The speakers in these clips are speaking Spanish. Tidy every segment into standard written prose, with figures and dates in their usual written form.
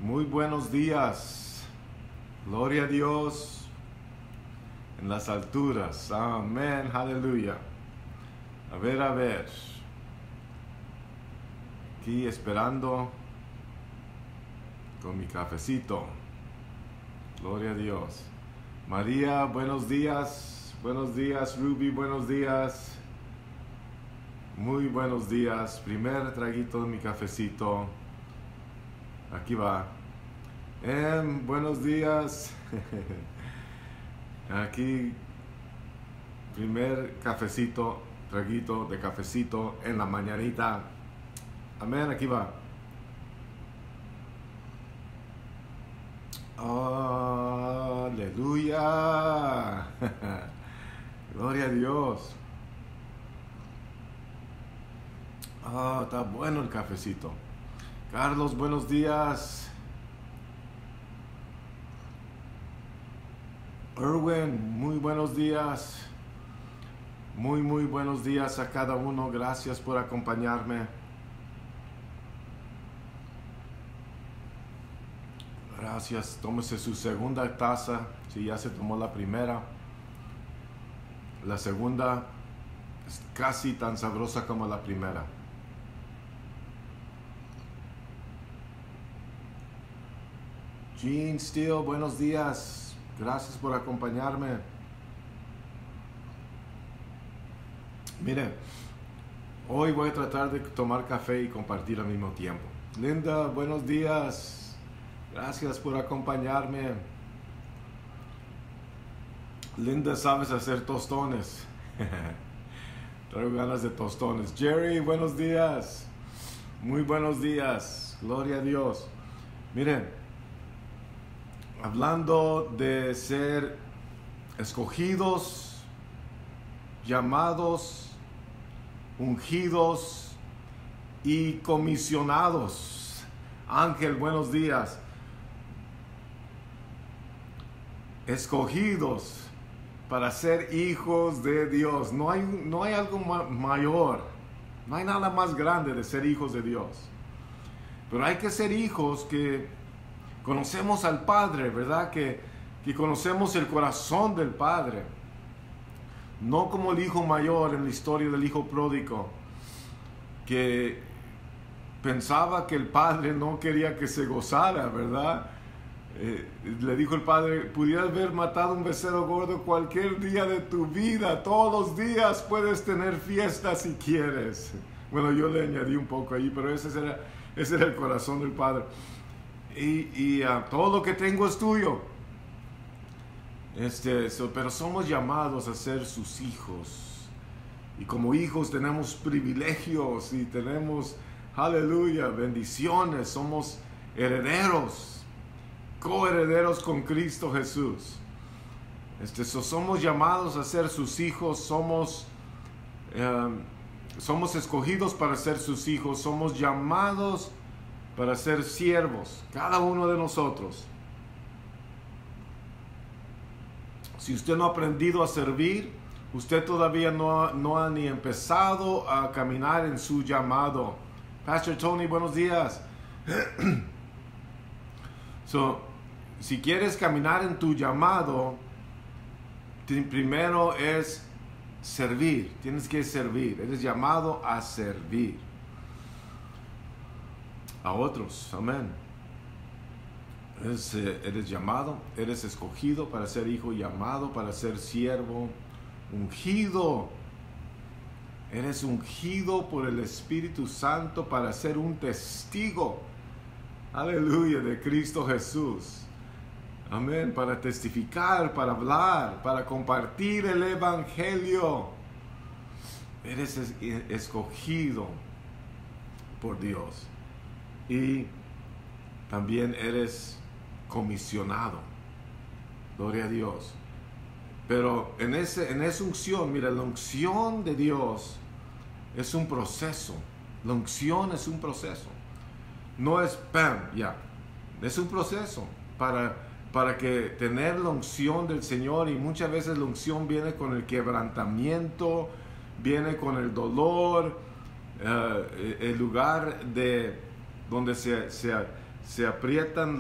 Muy buenos días. Gloria a Dios en las alturas. Amén. Aleluya. A ver. Aquí esperando con mi cafecito. Gloria a Dios. María, buenos días. Buenos días, Ruby, buenos días. Muy buenos días. Primer traguito de mi cafecito. Aquí va. Buenos días. Aquí, primer cafecito, traguito de cafecito en la mañanita. Amén, aquí va. Aleluya. Gloria a Dios. Está bueno el cafecito. Carlos, buenos días. Erwin, muy buenos días. Muy buenos días a cada uno. Gracias por acompañarme. Gracias. Tómese su segunda taza. Si ya se tomó la primera. La segunda es casi tan sabrosa como la primera. Gene Steele, buenos días. Gracias por acompañarme. Miren, hoy voy a tratar de tomar café y compartir al mismo tiempo. Linda, buenos días. Gracias por acompañarme. Linda, sabes hacer tostones. Traigo ganas de tostones. Jerry, buenos días. Muy buenos días. Gloria a Dios. Miren. Hablando de ser escogidos, llamados, ungidos y comisionados. Ángel, buenos días. Escogidos para ser hijos de Dios. No hay algo mayor. No hay nada más grande de ser hijos de Dios. Pero hay que ser hijos que conocemos al Padre, ¿verdad? Que conocemos el corazón del Padre. No como el hijo mayor en la historia del hijo pródigo, que pensaba que el Padre no quería que se gozara, ¿verdad? Le dijo el Padre, pudieras haber matado un becerro gordo cualquier día de tu vida. Todos los días puedes tener fiesta si quieres. Bueno, yo le añadí un poco ahí, pero ese era el corazón del Padre. Y todo lo que tengo es tuyo. Pero somos llamados a ser sus hijos. Y como hijos tenemos privilegios y tenemos, aleluya, bendiciones. Somos herederos, coherederos con Cristo Jesús. Somos llamados a ser sus hijos. Somos escogidos para ser sus hijos. Somos llamados para ser siervos, cada uno de nosotros. Si usted no ha aprendido a servir, usted todavía no ha ni empezado a caminar en su llamado. Pastor Tony, buenos días. Si quieres caminar en tu llamado, primero es servir. Tienes que servir. Eres llamado a servir a otros. Amén. Eres llamado, eres escogido para ser hijo, llamado para ser siervo, ungido. Eres ungido por el Espíritu Santo para ser un testigo, aleluya, de Cristo Jesús. Amén. Para testificar, para hablar, para compartir el Evangelio. Eres escogido por Dios. Y también eres comisionado. Gloria a Dios. Pero en esa unción, mira, la unción de Dios es un proceso. La unción es un proceso. No es ¡pam! Ya. Es un proceso para que tener la unción del Señor. Y muchas veces la unción viene con el quebrantamiento, viene con el dolor, el lugar donde se aprietan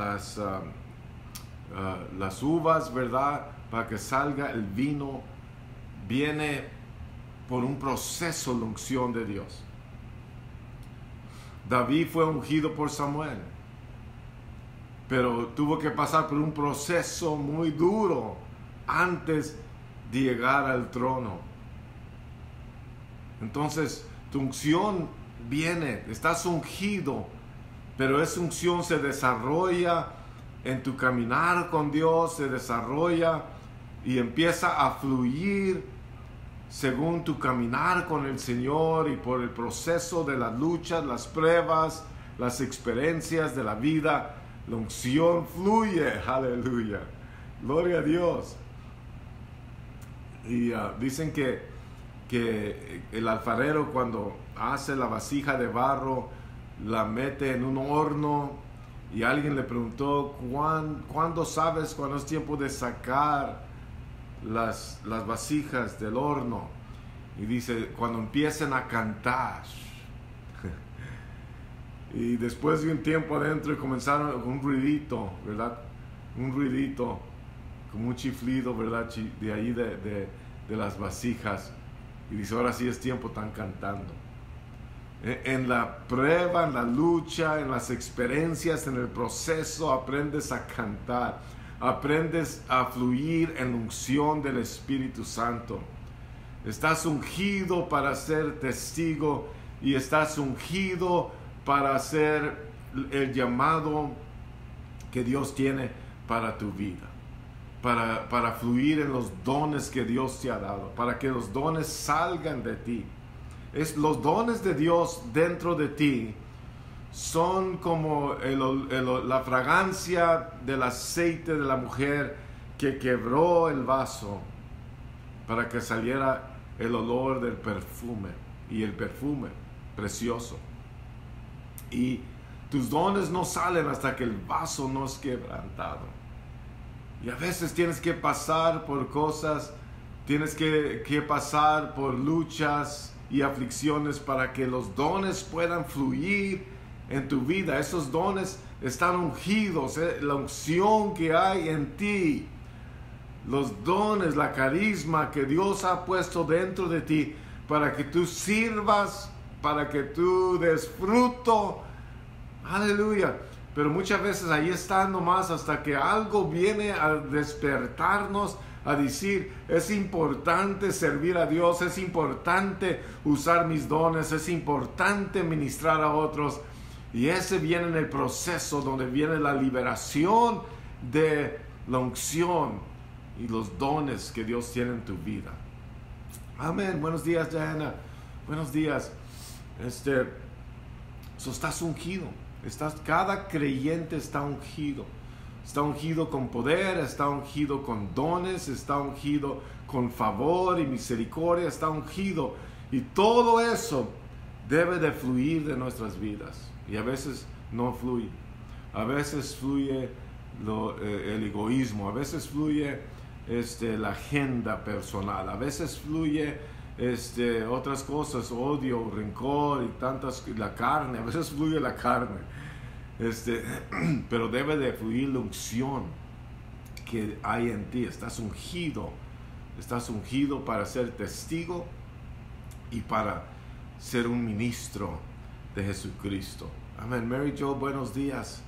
las uvas, ¿verdad? Para que salga el vino. Viene por un proceso la unción de Dios. David fue ungido por Samuel, pero tuvo que pasar por un proceso muy duro antes de llegar al trono. Entonces, tu unción viene, estás ungido, pero esa unción se desarrolla en tu caminar con Dios, se desarrolla y empieza a fluir según tu caminar con el Señor y por el proceso de las luchas, las pruebas, las experiencias de la vida. La unción fluye, aleluya, gloria a Dios. Y dicen que el alfarero, cuando hace la vasija de barro, la mete en un horno, y alguien le preguntó: ¿cuándo sabes cuando es tiempo de sacar las vasijas del horno? Y dice: cuando empiecen a cantar. Y después de un tiempo adentro comenzaron con un ruidito, ¿verdad? Un ruidito, como un chiflido, ¿verdad? De ahí de las vasijas. Y dice: ahora sí es tiempo, están cantando. En la prueba, en la lucha, en las experiencias, en el proceso, aprendes a cantar. Aprendes a fluir en la unción del Espíritu Santo. Estás ungido para ser testigo y estás ungido para hacer el llamado que Dios tiene para tu vida. Para fluir en los dones que Dios te ha dado. Para que los dones salgan de ti. Los dones de Dios dentro de ti son como la fragancia del aceite de la mujer que quebró el vaso para que saliera el olor del perfume, y el perfume precioso. Y tus dones no salen hasta que el vaso no es quebrantado. Y a veces tienes que pasar por cosas, tienes que pasar por luchas y aflicciones para que los dones puedan fluir en tu vida. Esos dones están ungidos, la unción que hay en ti, los dones, la carisma que Dios ha puesto dentro de ti para que tú sirvas, para que tú des fruto. Aleluya. Pero muchas veces ahí están nomás hasta que algo viene a despertarnos, a decir: es importante servir a Dios, es importante usar mis dones, es importante ministrar a otros. Y ese viene en el proceso donde viene la liberación de la unción y los dones que Dios tiene en tu vida. Amén. Buenos días, Diana. Buenos días. Estás ungido. Cada creyente está ungido. Está ungido con poder, está ungido con dones, está ungido con favor y misericordia, está ungido. Y todo eso debe de fluir de nuestras vidas. Y a veces no fluye. A veces fluye el egoísmo. A veces fluye la agenda personal. A veces fluye otras cosas, odio, rencor y tantas, la carne. A veces fluye la carne. Pero debe de fluir la unción que hay en ti. Estás ungido para ser testigo y para ser un ministro de Jesucristo. Amén. Mary Jo, buenos días.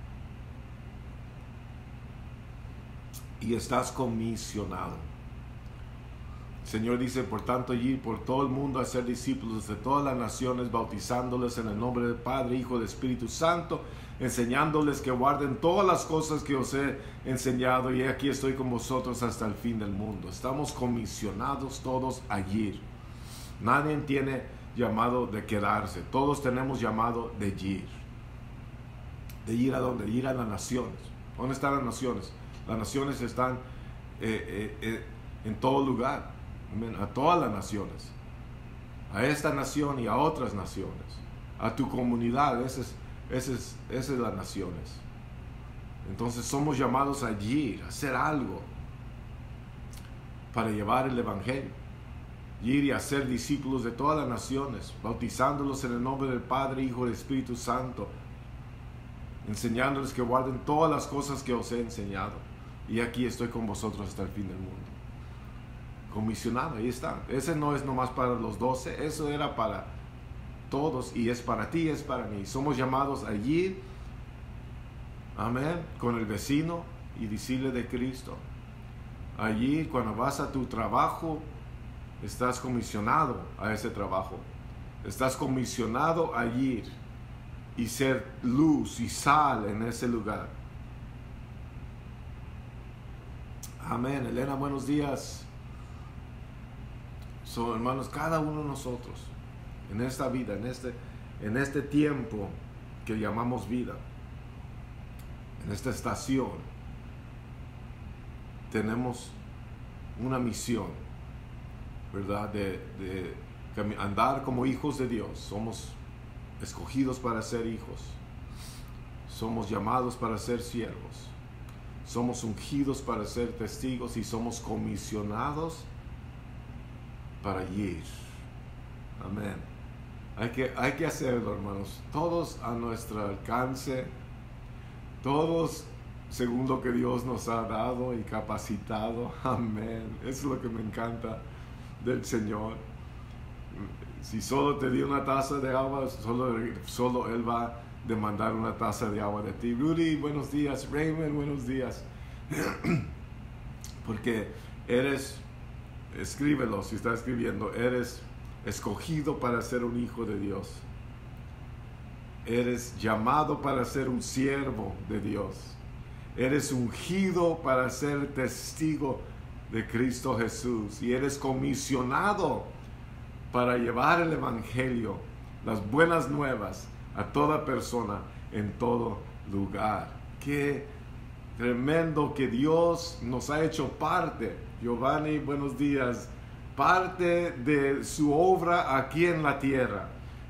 Y estás comisionado. El Señor dice: por tanto, ir por todo el mundo a ser discípulos de todas las naciones, bautizándoles en el nombre del Padre, Hijo y Espíritu Santo, enseñándoles que guarden todas las cosas que os he enseñado, y aquí estoy con vosotros hasta el fin del mundo. Estamos comisionados todos a ir. Nadie tiene llamado de quedarse. Todos tenemos llamado de ir. ¿De ir a dónde? De ir a las naciones. ¿Dónde están las naciones? Las naciones están en todo lugar. A todas las naciones. A esta nación y a otras naciones. A tu comunidad. Esas es las naciones. Entonces somos llamados a ir, a hacer algo para llevar el evangelio. Ir y hacer discípulos de todas las naciones, bautizándolos en el nombre del Padre, Hijo y Espíritu Santo, enseñándoles que guarden todas las cosas que os he enseñado. Y aquí estoy con vosotros hasta el fin del mundo. Comisionado, ahí está. Ese no es nomás para los 12, eso era para todos y es para ti, es para mí. Somos llamados allí, amén, con el vecino y decirle de Cristo. Allí, cuando vas a tu trabajo, estás comisionado a ese trabajo. Estás comisionado a ir y ser luz y sal en ese lugar. Amén. Elena, buenos días. So, hermanos, cada uno de nosotros en esta vida, en este tiempo que llamamos vida, en esta estación, tenemos una misión, ¿verdad? De andar como hijos de Dios. Somos escogidos para ser hijos. Somos llamados para ser siervos. Somos ungidos para ser testigos y somos comisionados para ir. Amén. Hay que hacerlo, hermanos. Todos a nuestro alcance. Todos según lo que Dios nos ha dado y capacitado. Amén. Eso es lo que me encanta del Señor. Si solo te dio una taza de agua, solo Él va a demandar una taza de agua de ti. Rudy, buenos días. Raymond, buenos días. Porque escríbelo si está escribiendo, eres escogido para ser un hijo de Dios. Eres llamado para ser un siervo de Dios. Eres ungido para ser testigo de Cristo Jesús. Y eres comisionado para llevar el Evangelio, las buenas nuevas, a toda persona, en todo lugar. Qué tremendo que Dios nos ha hecho parte. Giovanni, buenos días. Parte de su obra aquí en la tierra.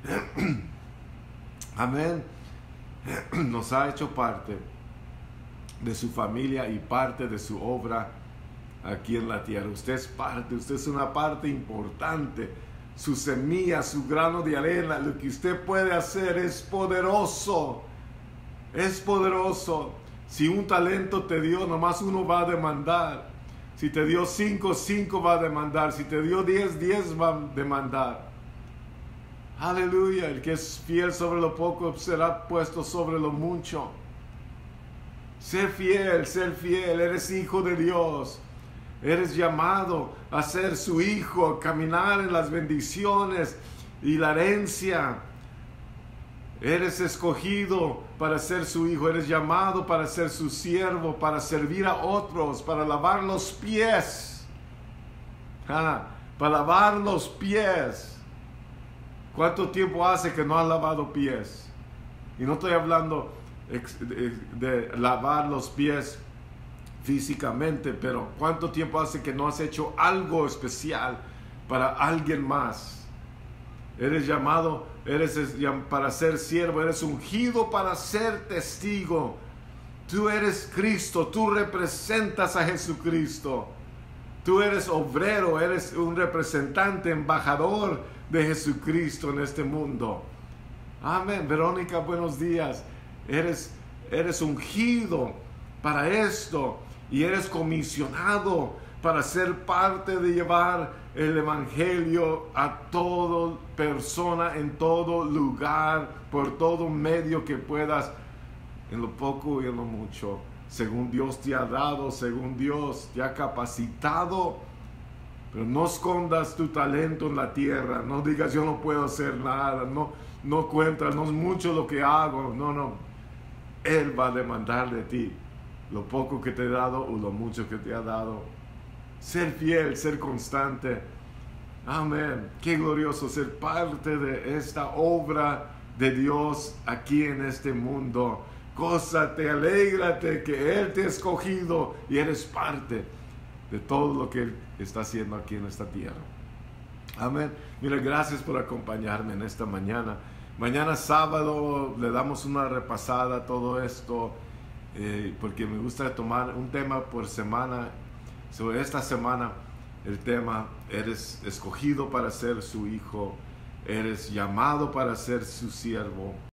Amén. Nos ha hecho parte de su familia y parte de su obra aquí en la tierra. Usted es parte, usted es una parte importante. Su semilla, su grano de arena, lo que usted puede hacer es poderoso. Es poderoso. Si un talento te dio, nomás uno va a demandar. Si te dio 5, 5 va a demandar. Si te dio 10, 10 va a demandar. Aleluya. El que es fiel sobre lo poco será puesto sobre lo mucho. Sé fiel, ser fiel. Eres hijo de Dios. Eres llamado a ser su hijo, a caminar en las bendiciones y la herencia. Eres escogido para ser su hijo. Eres llamado para ser su siervo, para servir a otros, para lavar los pies. Para lavar los pies. ¿Cuánto tiempo hace que no has lavado pies? Y no estoy hablando de lavar los pies físicamente, pero ¿cuánto tiempo hace que no has hecho algo especial para alguien más? Eres llamado, para ser siervo, eres ungido para ser testigo. Tú eres Cristo, tú representas a Jesucristo. Tú eres obrero, eres un representante, embajador de Jesucristo en este mundo. Amén. Verónica, buenos días. Eres ungido para esto y eres comisionado para ser parte de llevar el Evangelio a toda persona, en todo lugar, por todo medio que puedas, en lo poco y en lo mucho, según Dios te ha dado, según Dios te ha capacitado. Pero no escondas tu talento en la tierra, no digas yo no puedo hacer nada, no cuentas, no es mucho lo que hago, no. Él va a demandar de ti lo poco que te he dado o lo mucho que te ha dado. Ser fiel, ser constante. Amén. Qué glorioso ser parte de esta obra de Dios aquí en este mundo. Gózate, alégrate que Él te ha escogido y eres parte de todo lo que Él está haciendo aquí en esta tierra. Amén. Mira, gracias por acompañarme en esta mañana. Mañana sábado le damos una repasada a todo esto, porque me gusta tomar un tema por semana. Sobre esta semana el tema, eres escogido para ser su hijo, eres llamado para ser su siervo.